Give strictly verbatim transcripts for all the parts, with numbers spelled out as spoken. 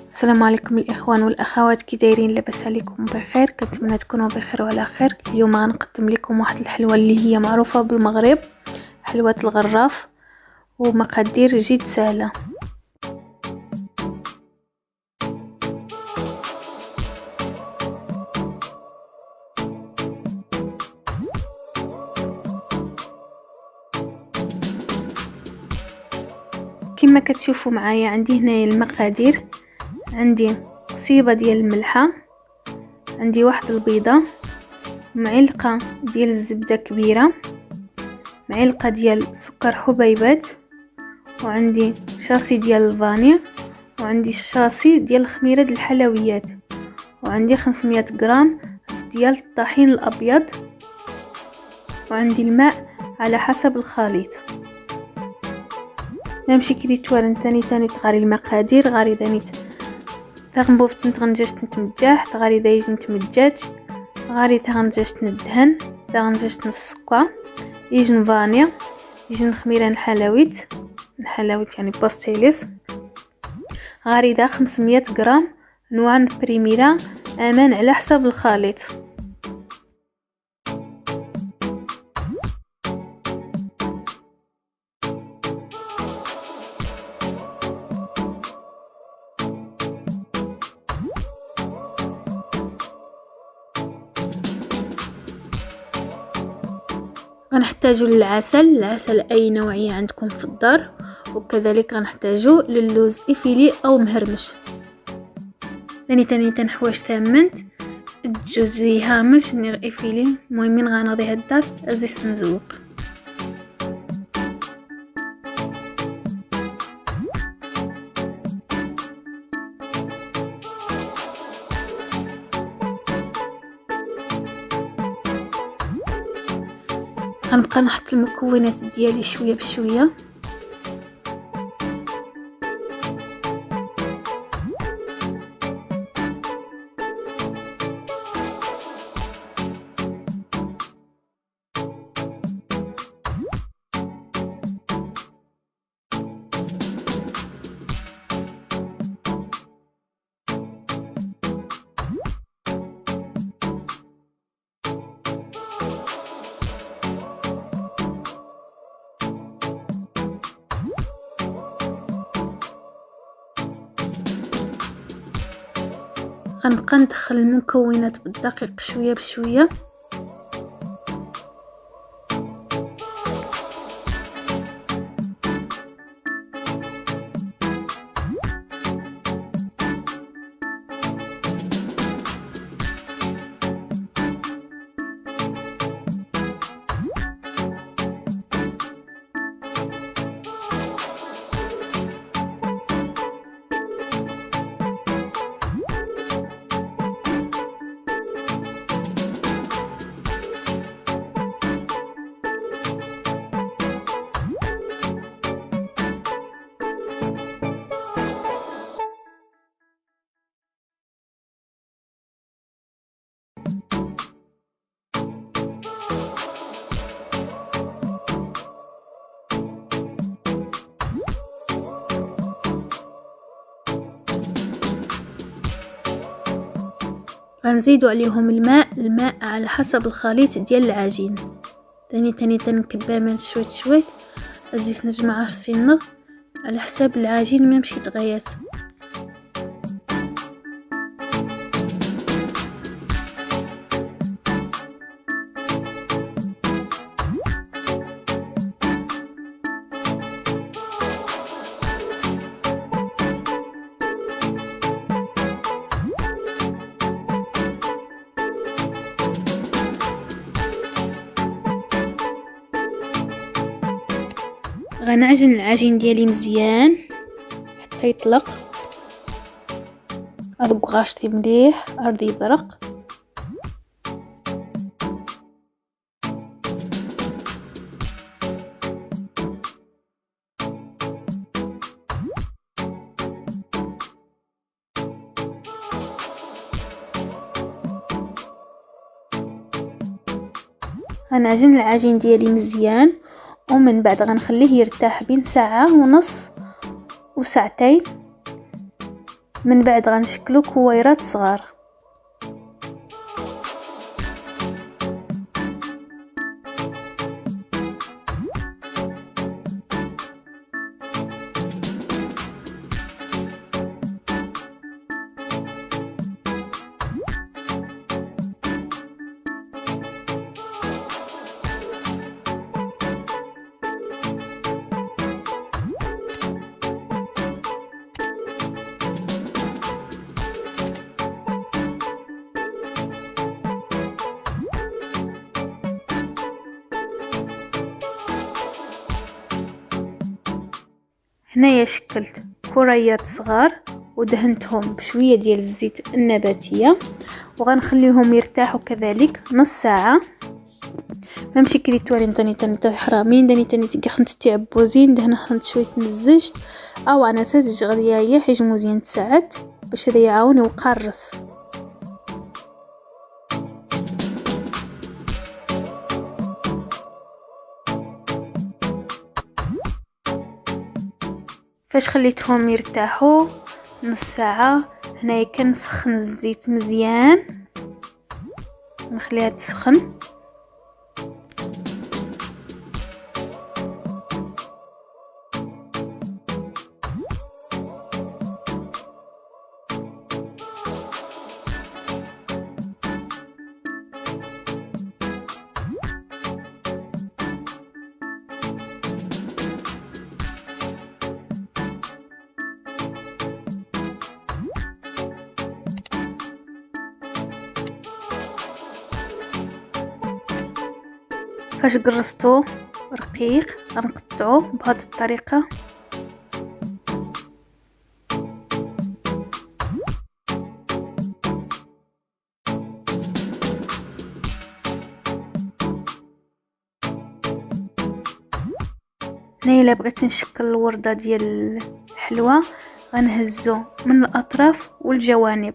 السلام عليكم الاخوان والاخوات، كي دايرين؟ لاباس عليكم بخير؟ كنتمنى تكونوا بخير وعلى خير. اليوم غنقدم لكم واحد الحلوه اللي هي معروفه بالمغرب، حلوه الغراف، ومقادير جد سهله. كما كتشوفوا معايا عندي هنايا المقادير. عندي قصيبه ديال الملحه، عندي واحد البيضه، معلقه ديال الزبده كبيره، معلقه ديال سكر حبيبات، وعندي شاصي ديال الفاني، وعندي الشاصي ديال خميره الحلويات، وعندي خمسمية غرام ديال الطحين الابيض، وعندي الماء على حسب الخليط. نمشي كي توارن تاني تاني تغاري المقادير. غاري دانيت تغنبو بتنتغنجاش تنتمجاح تغاري دايج نتمجاج، غاري تغنجاش ندهن تغنجاش نسكر، يجن فانيا، يجن خميره الحلويت الحلويت يعني باستيليس، غاري دا خمسمية غرام نوع بريميرا امان على حسب الخليط. غنحتاجو للعسل، العسل اي نوعيه عندكم في الدار، وكذلك غنحتاجو للوز افيلي او مهرمش. ثاني ثاني تنحواش تامنت الجوزي هامش نير افيلي. المهم غنغضي هدا ازيس نزوق. غنبقى نحط المكونات ديالي شويه بشويه. غنبقى ندخل المكونات بالدقيق شويه بشويه. غنزيدو عليهم الماء الماء على حسب الخليط ديال العجين. ثاني ثاني تنكبها من شويت شويت ازيس نجمع الصينغ على حساب العجين ما مشي دغيات. غنعجن العجين ديالي مزيان حتى يطلق. اذوق غاشتي مليح ارضي يضرق. غنعجن العجين ديالي مزيان، ومن بعد غنخليه يرتاح بين ساعة ونص وساعتين من بعد غنشكلو كويرات صغار. هنايا شكلت كريات صغار ودهنتهم بشويه ديال الزيت النباتيه، وغنخليهم يرتاحوا كذلك نص ساعه. ممشي كريتوالي داني تاني تحرامين داني تاني تخنت تعبوزين دهنا خنت شويه نزجت او انا ساج غديايه حيت مزيان تساعات باش هذا يعاوني وقرص. فاش خليتهم يرتاحوا نص ساعه هنايا كنسخن الزيت مزيان، نخليها تسخن. فاش قرصتو رقيق غنقطعوه بهذه الطريقه. هنايا الا بغيت نشكل الورده ديال الحلوى غنهزو من الاطراف والجوانب.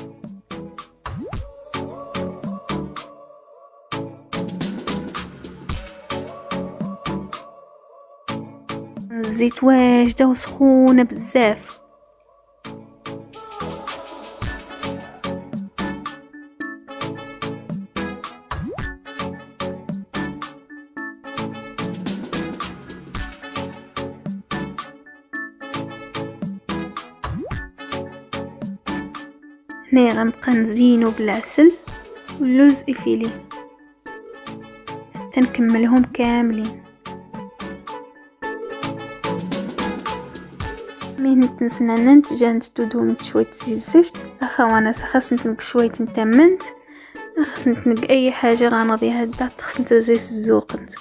الزيت واجده وسخونه بزاف. هنا غنبقى نزينو بالعسل واللوز افيلي حتى نكملهم كاملين. مين تنسنا ننتجان تدوم شويه زيت اخوانا خاص نتنك شويه تمنت خاص نتنك اي حاجه غنضي هدا خاص نتزيت الزوقنت.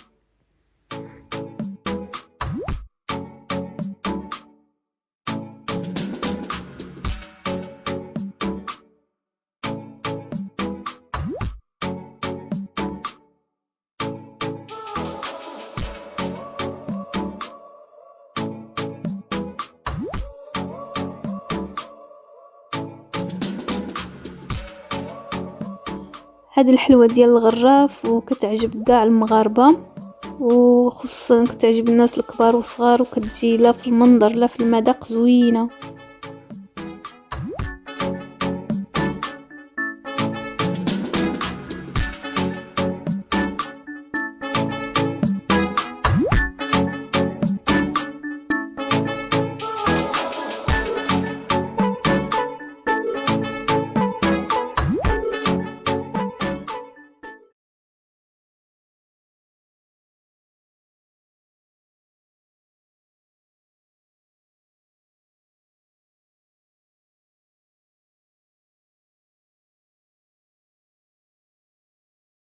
هذه الحلوى ديال الغراف وكتعجب كاع المغاربه، وخصوصا كتعجب الناس الكبار وصغار، وكتجي لا في المنظر لا في المذاق زوينه.